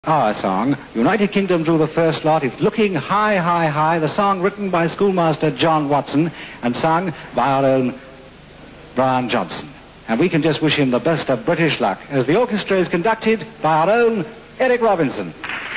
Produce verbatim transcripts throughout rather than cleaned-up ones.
Our song, United Kingdom drew the first lot. It's Looking High, High, High, the song written by schoolmaster John Watson and sung by our own Brian Johnson. And we can just wish him the best of British luck as the orchestra is conducted by our own Eric Robinson.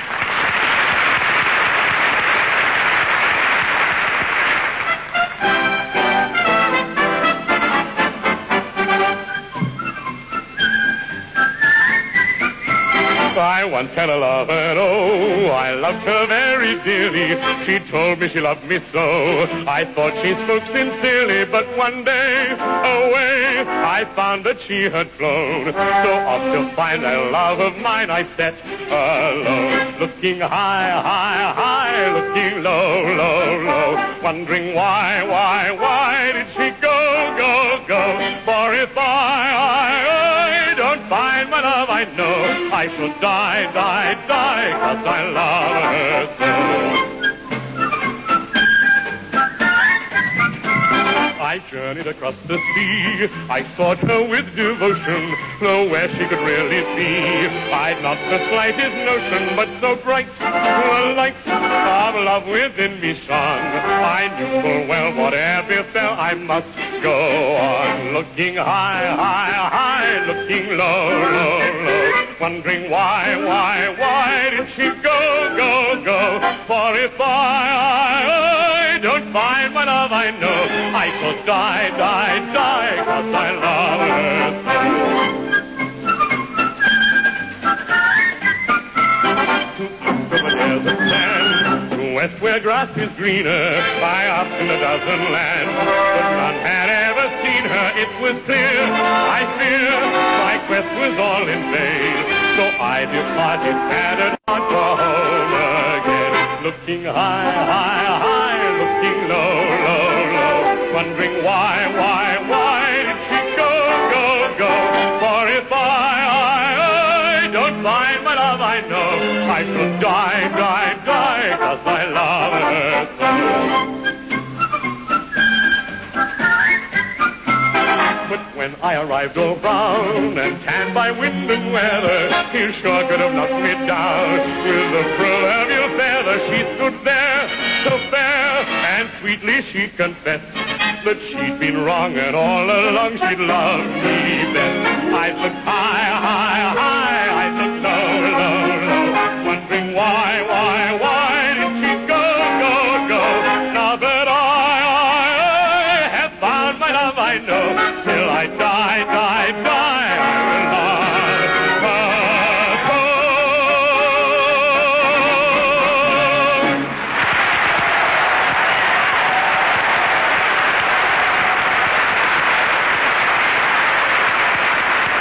I once had a lover, oh, I loved her very dearly. She told me she loved me so. I thought she spoke sincerely, but one day, away, I found that she had flown. So off to find a love of mine, I set alone. Looking high, high, high, looking low, low, low. Wondering why, why, why did she go, go, go? For if I, I, I don't find my love, I know I shall die, die, die, 'cause I love her so. I journeyed across the sea, I sought her with devotion, though where she could really be, I'd not the slightest notion, but so bright the light of love within me shone. I knew full well whatever befell, I must go on, looking high, high, high, looking low, low, low. Wondering why, why, why did she go, go, go? For if I, I, I don't find my love, I know I shall die, die, die, 'cause I love her so. To east of a desert sand, to west where grass is greener, I asked in a dozen lands, but none had ever seen her. It was clear, I fear, my quest was all in vain. So I departed sad and not for home again. Looking high, high, high, looking low, low, low. Wondering why, why, why did she go, go, go? For if I, I, I don't find my love, I know I shall die, die, die, 'cause I love her so. But when I arrived all brown and tanned by wind and weather, you sure could have knocked me down with the proverbial feather. She stood there, so fair, and sweetly she confessed that she'd been wrong and all along she'd loved me best. I looked high, high, high,